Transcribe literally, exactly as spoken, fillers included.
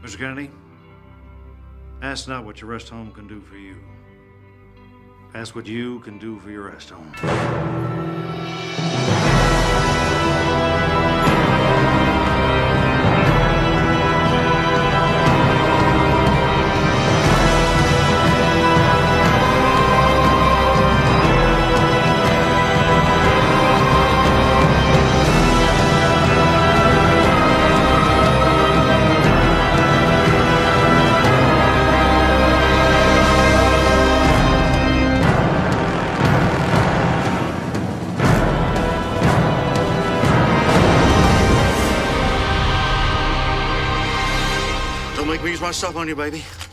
Mister Kennedy, ask not what your rest home can do for you. Ask what you can do for your rest home. Don't make me use my stuff on you, baby.